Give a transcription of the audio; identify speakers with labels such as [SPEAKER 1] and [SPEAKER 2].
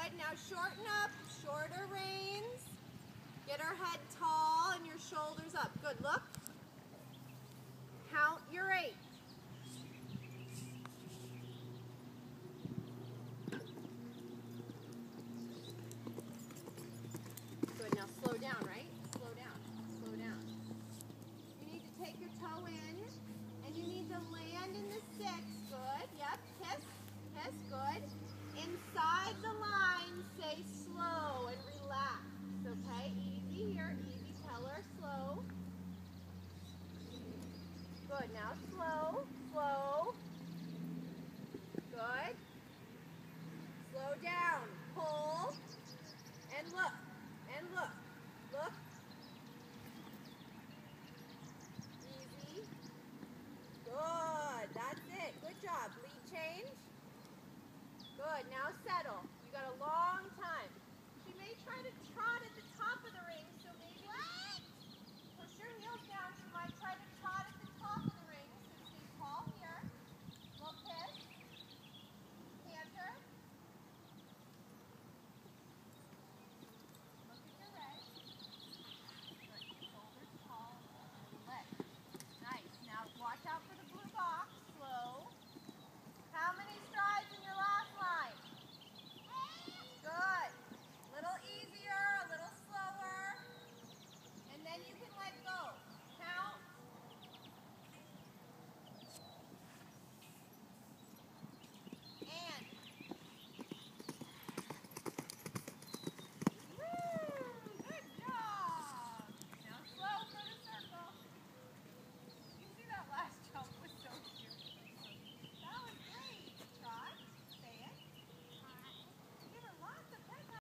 [SPEAKER 1] Good. Now shorten up. Shorter reins. Get our head tall and your shoulders up. Good. Look. Count your 8. Good. Now slow down, right? Slow down. Slow down. You need to take your toe in, and you need to land in the 6. Good. Yep. Kiss. Kiss. Good. Inside the line, say slow and relax. Okay? Easy here. Easy. Tell her slow. Good. Now slow. Slow. Good. Slow down. Pull. And look. And look. Look. Easy. Good. That's it. Good job. Lead change. Good. Now settle.